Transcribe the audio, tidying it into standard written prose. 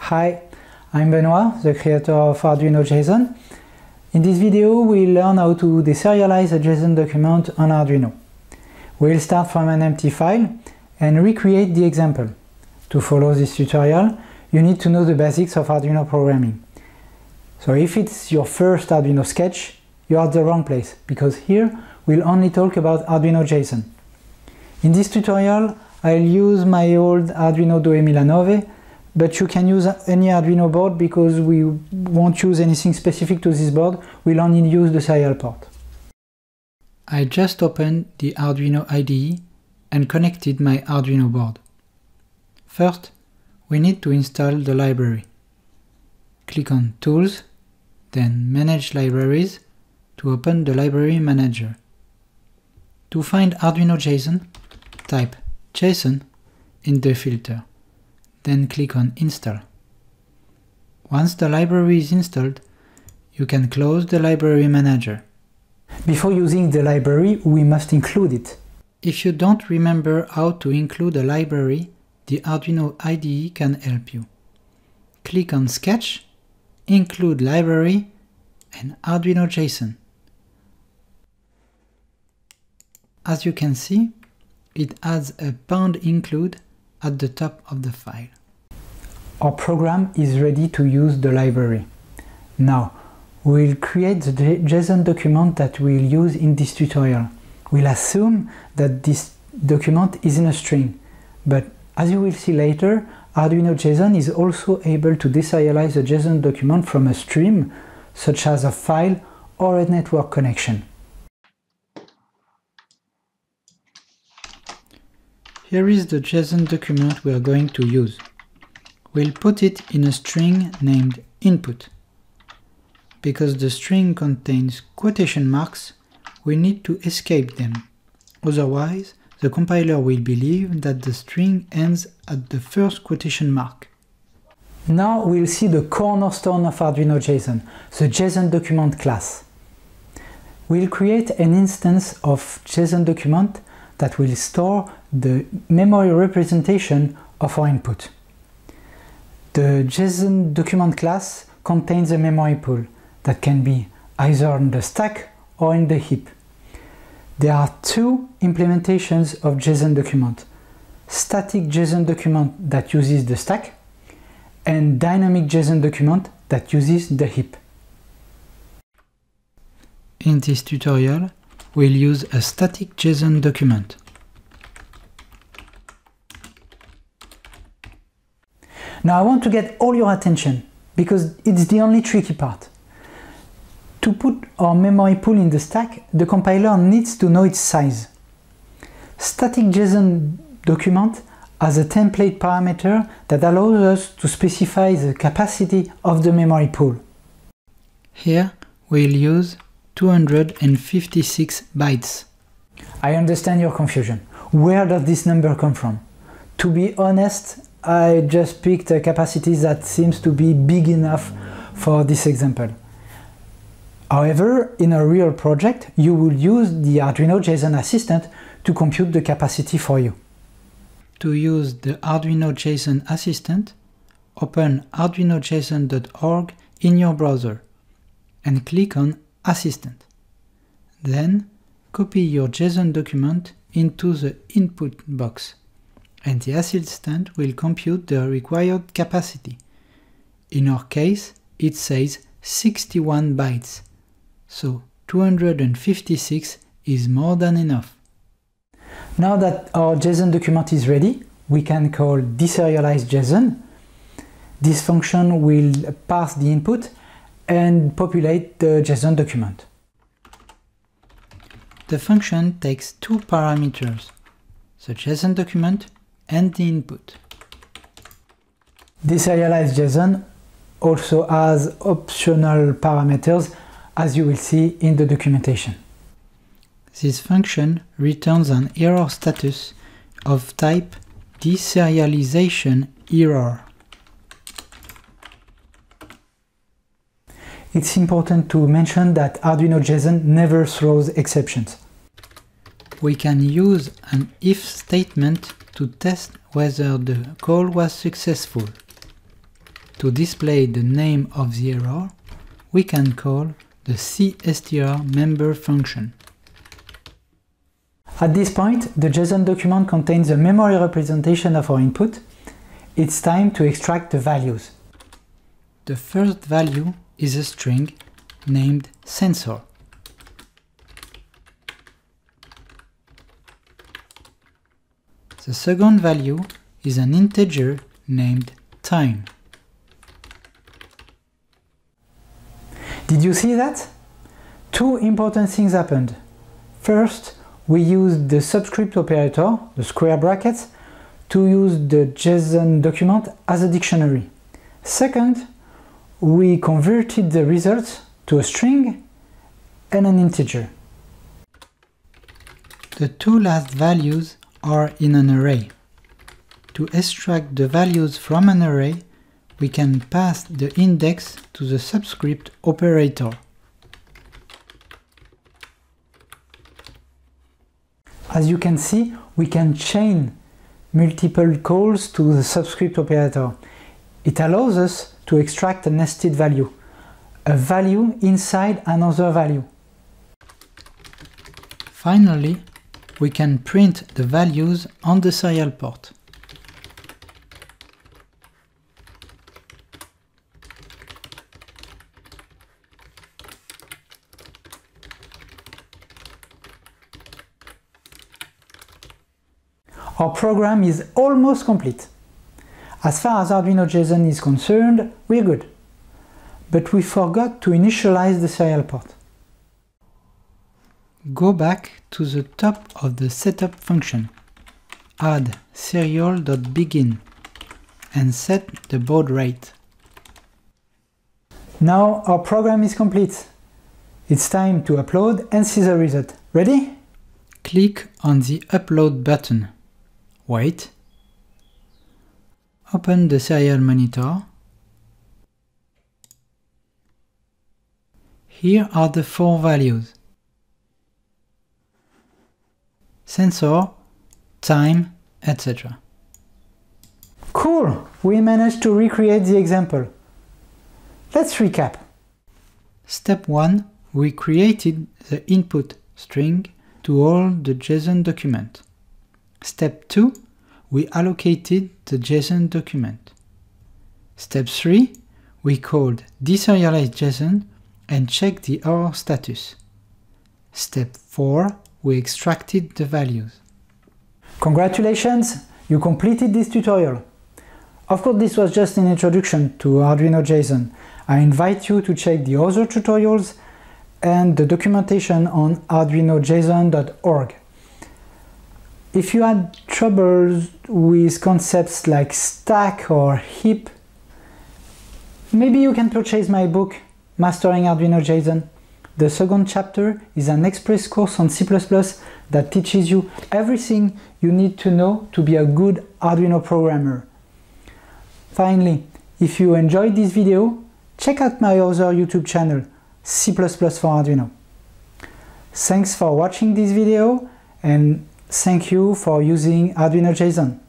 Hi, I'm Benoit, the creator of ArduinoJson. In this video, we'll learn how to deserialize a JSON document on Arduino. We'll start from an empty file and recreate the example. To follow this tutorial, you need to know the basics of Arduino programming. So if it's your first Arduino sketch, you're at the wrong place, because here we'll only talk about ArduinoJson. In this tutorial, I'll use my old Arduino 2009, but you can use any Arduino board because we won't use anything specific to this board, we'll only use the serial port. I just opened the Arduino IDE and connected my Arduino board. First, we need to install the library. Click on Tools, then Manage Libraries to open the Library Manager. To find ArduinoJson, type JSON in the filter, then click on Install. Once the library is installed, you can close the Library Manager. Before using the library, we must include it. If you don't remember how to include a library, the Arduino IDE can help you. Click on Sketch, Include Library, and ArduinoJson. As you can see, it adds a #include at the top of the file. Our program is ready to use the library. Now, we'll create the JSON document that we'll use in this tutorial. We'll assume that this document is in a string, but as you will see later, ArduinoJson is also able to deserialize a JSON document from a stream, such as a file or a network connection. Here is the JSON document we are going to use. We'll put it in a string named input. Because the string contains quotation marks, we need to escape them. Otherwise, the compiler will believe that the string ends at the first quotation mark. Now we'll see the cornerstone of ArduinoJson, the JSON document class. We'll create an instance of JSON document that will store the memory representation of our input. The JSON document class contains a memory pool that can be either in the stack or in the heap. There are two implementations of JSON document: static JSON document that uses the stack and dynamic JSON document that uses the heap. In this tutorial, we'll use a static JSON document. Now I want to get all your attention because it's the only tricky part. To put our memory pool in the stack, the compiler needs to know its size. Static JSON document has a template parameter that allows us to specify the capacity of the memory pool. Here we'll use 256 bytes. I understand your confusion. Where does this number come from? To be honest, I just picked a capacity that seems to be big enough for this example. However, in a real project, you will use the ArduinoJson Assistant to compute the capacity for you. To use the ArduinoJson Assistant, open arduinojson.org in your browser and click on Assistant. Then, copy your JSON document into the input box, and the assistant will compute the required capacity. In our case, it says 61 bytes, so 256 is more than enough. Now that our JSON document is ready, we can call deserialize JSON. This function will parse the input and populate the JSON document. The function takes two parameters, the JSON document and the input. Deserialize JSON also has optional parameters, as you will see in the documentation. This function returns an error status of type deserialization error. It's important to mention that ArduinoJson never throws exceptions. We can use an if statement to test whether the call was successful. to display the name of the error, we can call the cstr member function. At this point, the JSON document contains a memory representation of our input. It's time to extract the values. The first value is a string named sensor. The second value is an integer named time. Did you see that? Two important things happened. First, we used the subscript operator, the square brackets, to use the JSON document as a dictionary. Second, we converted the results to a string and an integer. The two last values are in an array. To extract the values from an array, we can pass the index to the subscript operator. As you can see, we can chain multiple calls to the subscript operator. It allows us to extract a nested value, a value inside another value. Finally, we can print the values on the serial port. Our program is almost complete. As far as ArduinoJSON is concerned, we're good. But we forgot to initialize the serial port. Go back to the top of the setup function, add serial.begin, and set the baud rate. Now our program is complete. It's time to upload and see the result. Ready? Click on the upload button. Wait. Open the serial monitor. Here are the four values: sensor, time, etc. Cool! We managed to recreate the example. Let's recap. Step 1. We created the input string to all the JSON document. Step 2. We allocated the JSON document. Step 3. We called deserialize JSON and checked the error status. Step 4. We extracted the values. Congratulations! You completed this tutorial. Of course, this was just an introduction to ArduinoJSON. I invite you to check the other tutorials and the documentation on arduinojson.org. If you had troubles with concepts like stack or heap, maybe you can purchase my book, Mastering ArduinoJSON. The second chapter is an express course on C++ that teaches you everything you need to know to be a good Arduino programmer. Finally, if you enjoyed this video, check out my other YouTube channel, C++ for Arduino. Thanks for watching this video and thank you for using ArduinoJSON.